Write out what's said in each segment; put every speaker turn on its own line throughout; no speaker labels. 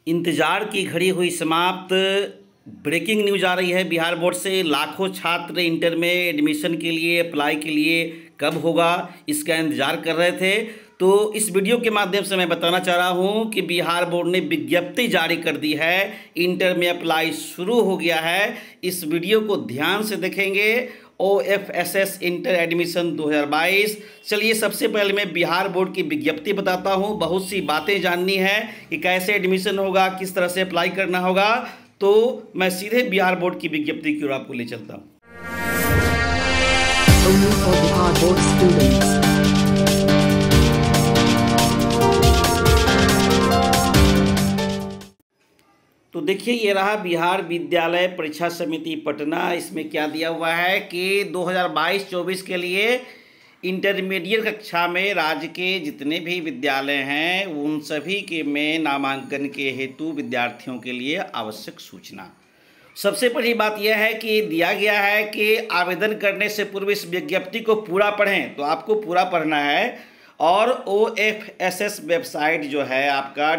इंतजार की घड़ी हुई समाप्त। ब्रेकिंग न्यूज आ रही है बिहार बोर्ड से। लाखों छात्र इंटर में एडमिशन के लिए अप्लाई के लिए कब होगा इसका इंतजार कर रहे थे। तो इस वीडियो के माध्यम से मैं बताना चाह रहा हूं कि बिहार बोर्ड ने विज्ञप्ति जारी कर दी है। इंटर में अप्लाई शुरू हो गया है। इस वीडियो को ध्यान से देखेंगे। OFSS inter admission 2022। चलिए सबसे पहले मैं बिहार बोर्ड की विज्ञप्ति बताता हूं। बहुत सी बातें जाननी है कि कैसे एडमिशन होगा, किस तरह से अप्लाई करना होगा। तो मैं सीधे बिहार बोर्ड की विज्ञप्ति की ओर आपको ले चलता हूं। तो देखिए, ये रहा बिहार विद्यालय परीक्षा समिति पटना। इसमें क्या दिया हुआ है कि 2022-24 के लिए इंटरमीडिएट कक्षा में राज्य के जितने भी विद्यालय हैं उन सभी के में नामांकन के हेतु विद्यार्थियों के लिए आवश्यक सूचना। सबसे पहली बात यह है कि दिया गया है कि आवेदन करने से पूर्व इस विज्ञप्ति को पूरा पढ़ें। तो आपको पूरा पढ़ना है और OFSS वेबसाइट जो है आपका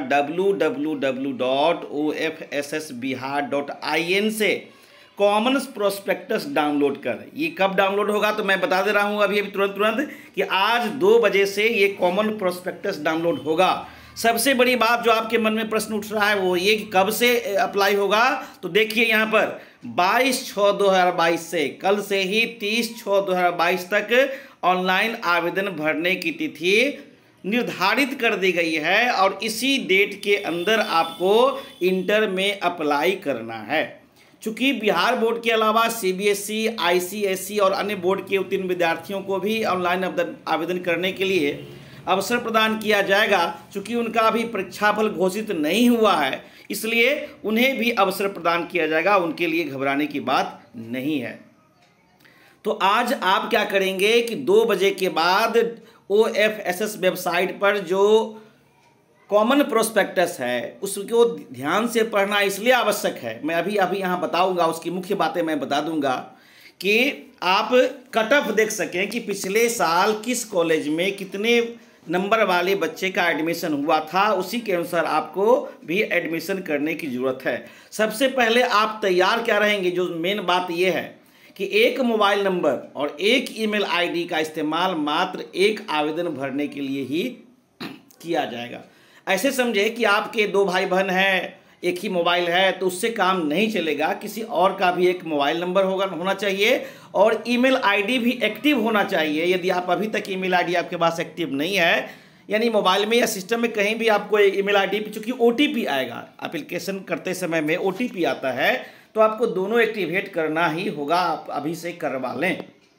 www.ofssbihar.in से कॉमन प्रोस्पेक्टस डाउनलोड कर। ये कब डाउनलोड होगा तो मैं बता दे रहा हूँ अभी तुरंत कि आज 2 बजे से ये कॉमन प्रोस्पेक्टस डाउनलोड होगा। सबसे बड़ी बात जो आपके मन में प्रश्न उठ रहा है वो ये कि कब से अप्लाई होगा। तो देखिए यहाँ पर 22/6/2022 से, कल से ही 30/6/2022 तक ऑनलाइन आवेदन भरने की तिथि निर्धारित कर दी गई है और इसी डेट के अंदर आपको इंटर में अप्लाई करना है। चूंकि बिहार बोर्ड के अलावा CBSE, ICSE और अन्य बोर्ड के उत्तीर्ण विद्यार्थियों को भी ऑनलाइन आवेदन करने के लिए अवसर प्रदान किया जाएगा। चूंकि उनका अभी परीक्षाफल घोषित नहीं हुआ है इसलिए उन्हें भी अवसर प्रदान किया जाएगा। उनके लिए घबराने की बात नहीं है। तो आज आप क्या करेंगे कि 2 बजे के बाद OFSS वेबसाइट पर जो कॉमन प्रोस्पेक्टस है उसको ध्यान से पढ़ना इसलिए आवश्यक है। मैं अभी यहाँ बताऊंगा, उसकी मुख्य बातें मैं बता दूंगा कि आप कट ऑफ देख सकें कि पिछले साल किस कॉलेज में कितने नंबर वाले बच्चे का एडमिशन हुआ था। उसी के अनुसार आपको भी एडमिशन करने की ज़रूरत है। सबसे पहले आप तैयार क्या रहेंगे, जो मेन बात यह है कि एक मोबाइल नंबर और एक ईमेल आईडी का इस्तेमाल मात्र एक आवेदन भरने के लिए ही किया जाएगा। ऐसे समझे कि आपके 2 भाई बहन हैं, एक ही मोबाइल है, तो उससे काम नहीं चलेगा। किसी और का भी एक मोबाइल नंबर होना चाहिए और ईमेल आईडी भी एक्टिव होना चाहिए। यदि आप अभी तक ईमेल आईडी आपके पास एक्टिव नहीं है, यानी मोबाइल में या सिस्टम में कहीं भी आपको ईमेल आईडी पे चूँकि OTP आएगा, एप्लीकेशन करते समय में OTP आता है, तो आपको दोनों एक्टिवेट करना ही होगा। आप अभी से करवा लें।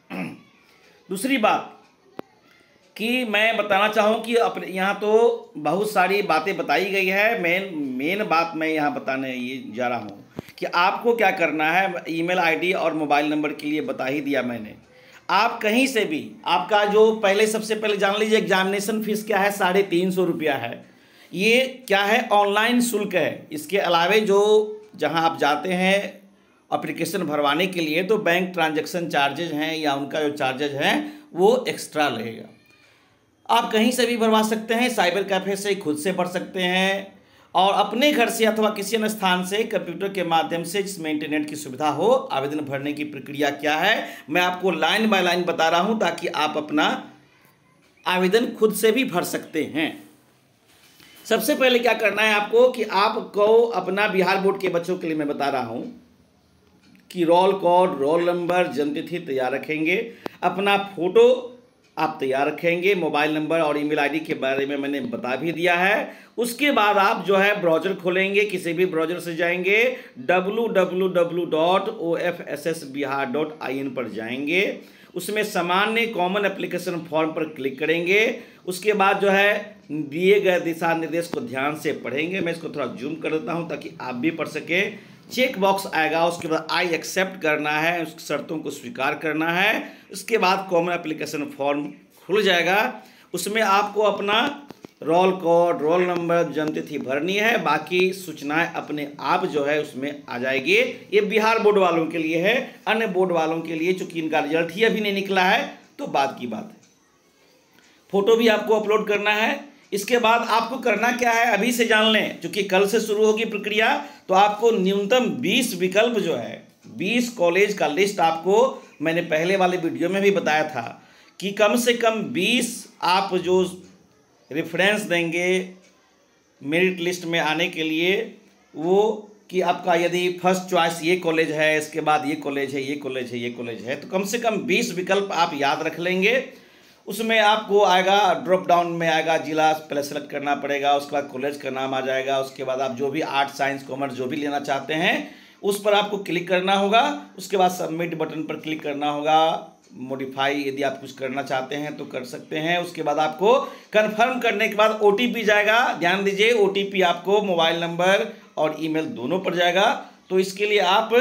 दूसरी बात कि मैं बताना चाहूँ कि अपने यहाँ तो बहुत सारी बातें बताई गई है। मेन बात मैं यहाँ बताने ये जा रहा हूँ कि आपको क्या करना है। ईमेल आईडी और मोबाइल नंबर के लिए बता ही दिया मैंने। आप कहीं से भी आपका जो पहले सबसे पहले जान लीजिए एग्जामिनेशन फीस क्या है, 350 रुपया है। ये क्या है, ऑनलाइन शुल्क है। इसके अलावे जो जहाँ आप जाते हैं एप्लीकेशन भरवाने के लिए तो बैंक ट्रांजैक्शन चार्जेज हैं या उनका जो चार्जेज हैं वो एक्स्ट्रा लगेगा। आप कहीं से भी भरवा सकते हैं, साइबर कैफ़े से खुद से भर सकते हैं और अपने घर से अथवा किसी अन्य स्थान से कंप्यूटर के माध्यम से जिसमें इंटरनेट की सुविधा हो। आवेदन भरने की प्रक्रिया क्या है मैं आपको लाइन बाय लाइन बता रहा हूं ताकि आप अपना आवेदन खुद से भी भर सकते हैं। सबसे पहले क्या करना है आपको कि आपको अपना बिहार बोर्ड के बच्चों के लिए मैं बता रहा हूं कि रोल कोड, रोल नंबर, जन्मतिथि तैयार रखेंगे। अपना फोटो आप तैयार रखेंगे। मोबाइल नंबर और ईमेल आईडी के बारे में मैंने बता भी दिया है। उसके बाद आप जो है ब्राउज़र खोलेंगे, किसी भी ब्राउज़र से जाएंगे, www.ofssbihar.in पर जाएंगे। उसमें सामान्य कॉमन एप्लीकेशन फॉर्म पर क्लिक करेंगे। उसके बाद जो है दिए गए दिशा निर्देश को ध्यान से पढ़ेंगे। मैं इसको थोड़ा जूम कर देता हूँ ताकि आप भी पढ़ सकें। चेक बॉक्स आएगा, उसके बाद आई एक्सेप्ट करना है, उस शर्तों को स्वीकार करना है। उसके बाद कॉमन एप्लीकेशन फॉर्म खुल जाएगा। उसमें आपको अपना रोल कोड, रोल नंबर, जन्मतिथि भरनी है। बाकी सूचनाएं अपने आप जो है उसमें आ जाएगी। ये बिहार बोर्ड वालों के लिए है। अन्य बोर्ड वालों के लिए चूंकि इनका रिजल्ट ही अभी नहीं निकला है तो बाद की बात है। फोटो भी आपको अपलोड करना है। इसके बाद आपको करना क्या है अभी से जान लें, क्योंकि कल से शुरू होगी प्रक्रिया। तो आपको न्यूनतम 20 विकल्प जो है, 20 कॉलेज का लिस्ट आपको मैंने पहले वाले वीडियो में भी बताया था कि कम से कम 20 आप जो रेफरेंस देंगे मेरिट लिस्ट में आने के लिए, वो कि आपका यदि फर्स्ट चॉइस ये कॉलेज है, इसके बाद ये कॉलेज है, ये कॉलेज है, ये कॉलेज है, तो कम से कम 20 विकल्प आप याद रख लेंगे। उसमें आपको आएगा ड्रॉप डाउन में आएगा जिला पहले सेलेक्ट करना पड़ेगा, उसके बाद कॉलेज का नाम आ जाएगा, उसके बाद आप जो भी आर्ट साइंस कॉमर्स जो भी लेना चाहते हैं उस पर आपको क्लिक करना होगा। उसके बाद सबमिट बटन पर क्लिक करना होगा। मॉडिफाई यदि आप कुछ करना चाहते हैं तो कर सकते हैं। उसके बाद आपको कंफर्म करने के बाद OTP जाएगा। ध्यान दीजिए, OTP आपको मोबाइल नंबर और ईमेल दोनों पर जाएगा। तो इसके लिए आप,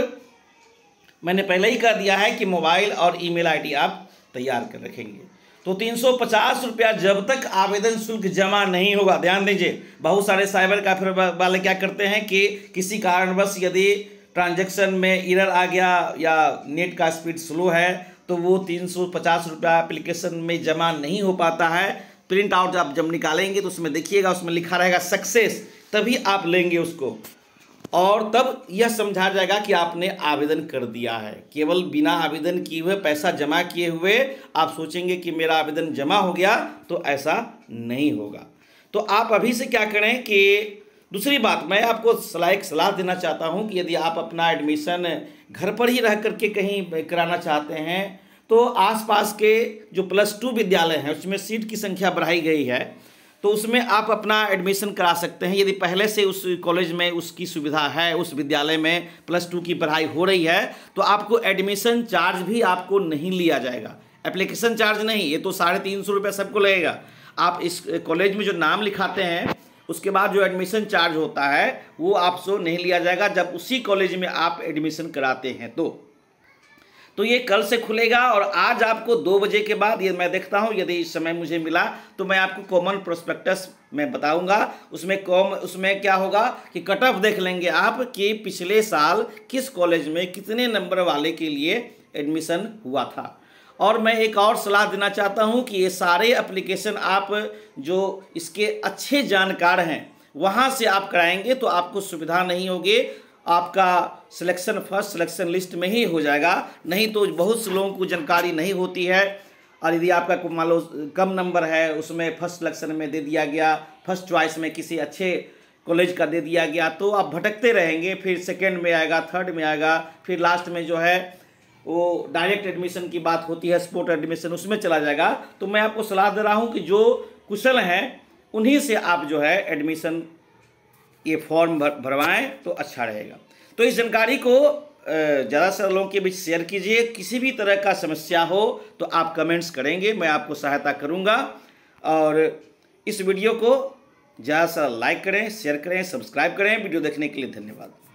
मैंने पहले ही कह दिया है कि मोबाइल और ईमेल आईडी आप तैयार कर रखेंगे। तो 350 रुपया जब तक आवेदन शुल्क जमा नहीं होगा। ध्यान दीजिए, बहुत सारे साइबर कैफे वाले क्या करते हैं कि किसी कारणवश यदि ट्रांजैक्शन में एरर आ गया या नेट का स्पीड स्लो है तो वो 350 रुपया एप्लीकेशन में जमा नहीं हो पाता है। प्रिंट आउट आप जब निकालेंगे तो उसमें देखिएगा, उसमें लिखा रहेगा सक्सेस, तभी आप लेंगे उसको और तब यह समझा जाएगा कि आपने आवेदन कर दिया है। केवल बिना आवेदन किए हुए, पैसा जमा किए हुए आप सोचेंगे कि मेरा आवेदन जमा हो गया, तो ऐसा नहीं होगा। तो आप अभी से क्या करें कि दूसरी बात, मैं आपको सलाह देना चाहता हूं कि यदि आप अपना एडमिशन घर पर ही रह करके कहीं कराना चाहते हैं तो आसपास के जो +2 विद्यालय हैं उसमें सीट की संख्या बढ़ाई गई है, तो उसमें आप अपना एडमिशन करा सकते हैं। यदि पहले से उस कॉलेज में उसकी सुविधा है, उस विद्यालय में +2 की पढ़ाई हो रही है, तो आपको एडमिशन चार्ज भी आपको नहीं लिया जाएगा। एप्लीकेशन चार्ज नहीं, ये तो 350 रुपये सबको लगेगा। आप इस कॉलेज में जो नाम लिखाते हैं उसके बाद जो एडमिशन चार्ज होता है वो आपसे नहीं लिया जाएगा जब उसी कॉलेज में आप एडमिशन कराते हैं। तो ये कल से खुलेगा और आज आपको 2 बजे के बाद, ये मैं देखता हूँ यदि इस समय मुझे मिला तो मैं आपको कॉमन प्रोस्पेक्टस में बताऊंगा। उसमें क्या होगा कि कट ऑफ देख लेंगे आप कि पिछले साल किस कॉलेज में कितने नंबर वाले के लिए एडमिशन हुआ था। और मैं एक और सलाह देना चाहता हूं कि ये सारे एप्लीकेशन आप जो इसके अच्छे जानकार हैं वहां से आप कराएंगे तो आपको सुविधा नहीं होगी, आपका सिलेक्शन फर्स्ट सिलेक्शन लिस्ट में ही हो जाएगा। नहीं तो बहुत से लोगों को जानकारी नहीं होती है और यदि आपका मान लो कम नंबर है, उसमें फर्स्ट सिलेक्शन में दे दिया गया, फर्स्ट चॉइस में किसी अच्छे कॉलेज का दे दिया गया, तो आप भटकते रहेंगे। फिर सेकेंड में आएगा, थर्ड में आएगा, फिर लास्ट में जो है वो डायरेक्ट एडमिशन की बात होती है, स्पॉट एडमिशन, उसमें चला जाएगा। तो मैं आपको सलाह दे रहा हूं कि जो कुशल हैं उन्हीं से आप जो है एडमिशन ये फॉर्म भरवाएं तो अच्छा रहेगा। तो इस जानकारी को ज़्यादा से लोगों के बीच शेयर कीजिए। किसी भी तरह का समस्या हो तो आप कमेंट्स करेंगे, मैं आपको सहायता करूंगा। और इस वीडियो को ज़्यादा से लाइक करें, शेयर करें, सब्सक्राइब करें। वीडियो देखने के लिए धन्यवाद।